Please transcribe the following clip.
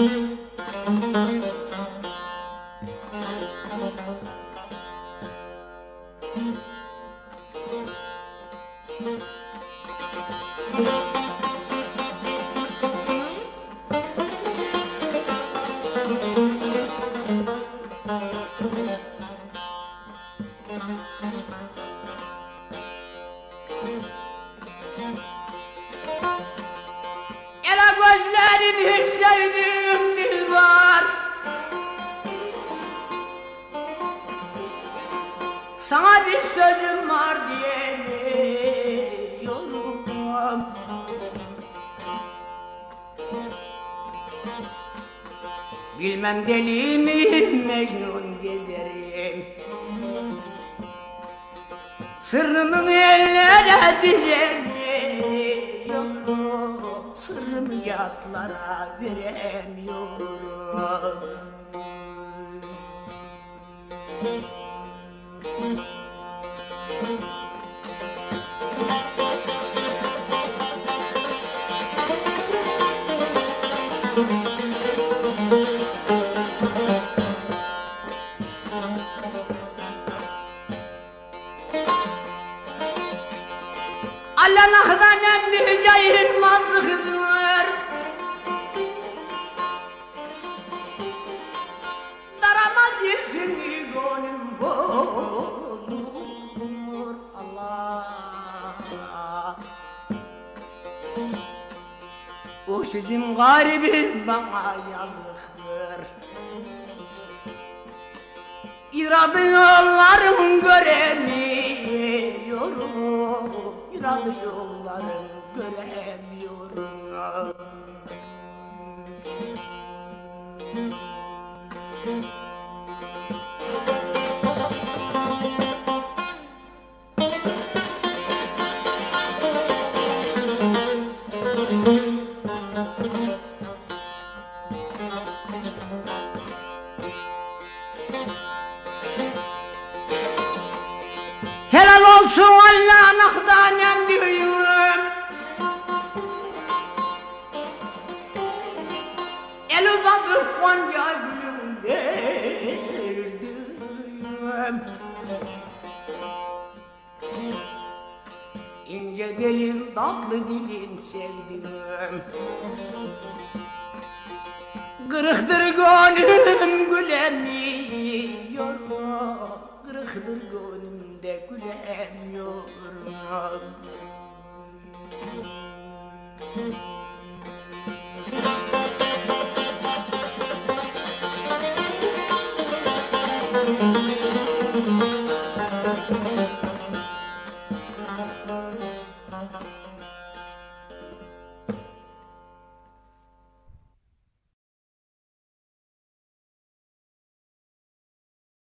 Ele gözlerin hiç sevdiğim dil var. Sana bir sözüm var diyemiyorum. Bilmem deli mi Mecnun gezerim. Sırrımı ellere diyemiyorum. Sırrımı yatlara veremiyorum. Allah'tan emri cayılmazlıktır. Daramaz yüzünü gönlüm bozulur. Allah, o sizin garibim bana yazıktır. İradı yollarım göremiyorum. İradı yollarım göremiyorum. Helal olsun Allah'ın ahdanem diyorum. El uzatıp Gonca gülüm derdim. İnce belin tatlı dilin sevdim. Kırıktır gönlüm gülemiyorum. Kırıktır gönlümde gülemiyorum.